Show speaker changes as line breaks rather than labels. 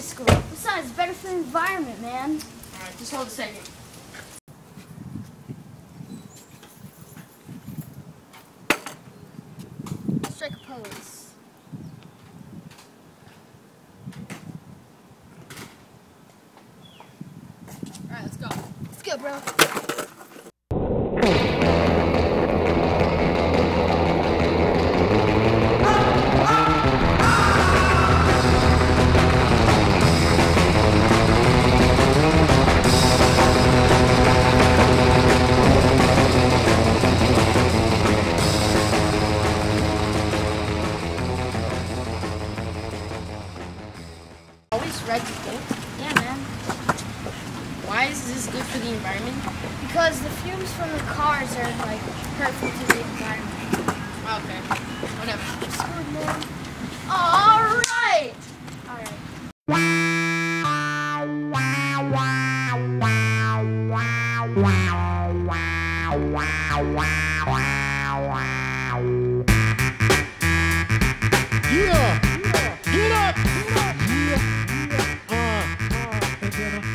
school. Besides, it's better for the environment, man.
Alright, just hold a second.
Strike a pose.
Alright, let's go.
Let's go, bro.
Always red to paint?
Yeah, man.
Why is this good for the environment?
Because the fumes from the cars are like hurtful to the environment.
Okay, whatever.
Screwed, man. Alright! Alright.
Yeah! Get up! Yeah!